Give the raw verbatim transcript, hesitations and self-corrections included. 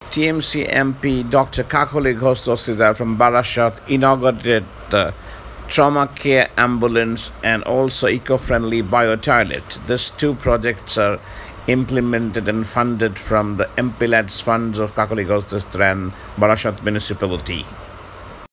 T M C M P Doctor Kakoli Ghosh Dastidar from Barasat inaugurated the trauma care ambulance and also eco-friendly bio-toilet. These two projects are implemented and funded from the M P L A D's funds of Kakoli Ghosh Dastidar and Barasat municipality.